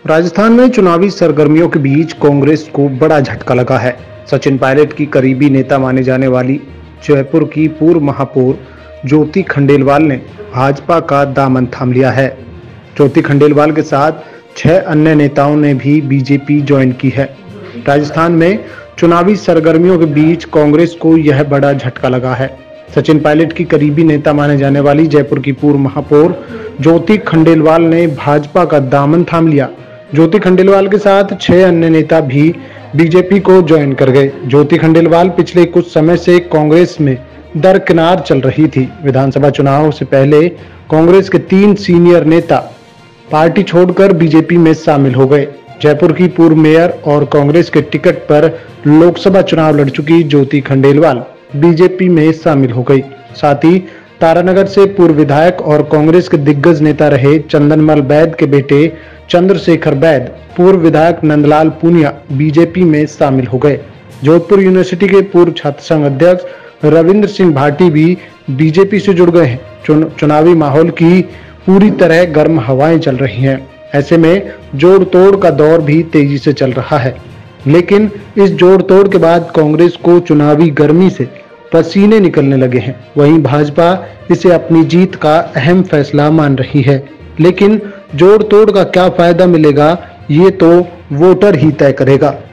राजस्थान में चुनावी सरगर्मियों के बीच कांग्रेस को बड़ा झटका लगा है। सचिन पायलट की करीबी नेता माने जाने वाली जयपुर की पूर्व महापौर ज्योति खंडेलवाल ने भाजपा का दामन थाम लिया है। ज्योति खंडेलवाल के साथ 6 अन्य नेताओं ने भी बीजेपी ज्वाइन की है। राजस्थान में चुनावी सरगर्मियों के बीच कांग्रेस को यह बड़ा झटका लगा है। सचिन पायलट की करीबी नेता माने जाने वाली जयपुर की पूर्व महापौर ज्योति खंडेलवाल ने भाजपा का दामन थाम लिया। ज्योति खंडेलवाल के साथ 6 अन्य नेता भी बीजेपी को ज्वाइन कर गए। ज्योति खंडेलवाल पिछले कुछ समय से कांग्रेस में दरकिनार चल रही थी। विधानसभा चुनाव से पहले कांग्रेस के 3 सीनियर नेता पार्टी छोड़कर बीजेपी में शामिल हो गए। जयपुर की पूर्व मेयर और कांग्रेस के टिकट पर लोकसभा चुनाव लड़ चुकी ज्योति खंडेलवाल बीजेपी में शामिल हो गई। साथ ही तारानगर से पूर्व विधायक और कांग्रेस के दिग्गज नेता रहे चंदनमल बैद के बेटे चंद्रशेखर बैद, पूर्व विधायक नंदलाल पूनिया बीजेपी में शामिल हो गए। जोधपुर यूनिवर्सिटी के पूर्व छात्र संघ अध्यक्ष रविंद्र सिंह भाटी भी बीजेपी से जुड़ गए हैं। चुनावी माहौल की पूरी तरह गर्म हवाएं चल रही हैं। ऐसे में जोड़ तोड़ का दौर भी तेजी से चल रहा है, लेकिन इस जोड़ तोड़ के बाद कांग्रेस को चुनावी गर्मी से पसीने निकलने लगे हैं। वहीं भाजपा इसे अपनी जीत का अहम फैसला मान रही है, लेकिन जोड़ तोड़ का क्या फायदा मिलेगा ये तो वोटर ही तय करेगा।